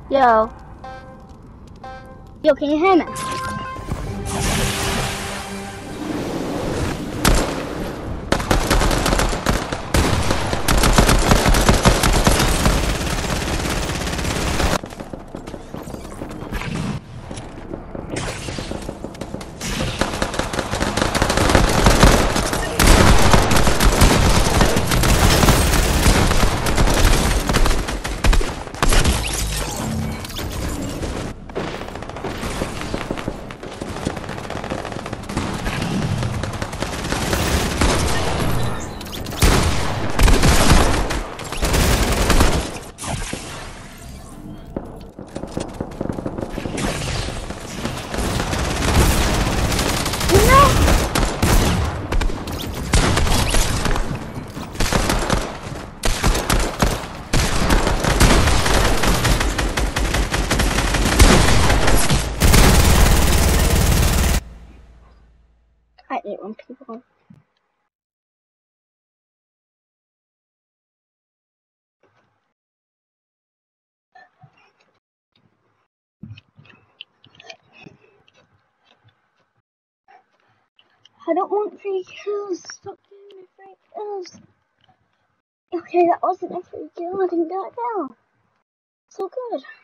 Yo. Yo, can you hear me? I hate when people. I don't want 3 kills. Stop giving me 3 kills. Okay, that wasn't a 3 kill. I didn't get a kill. So good.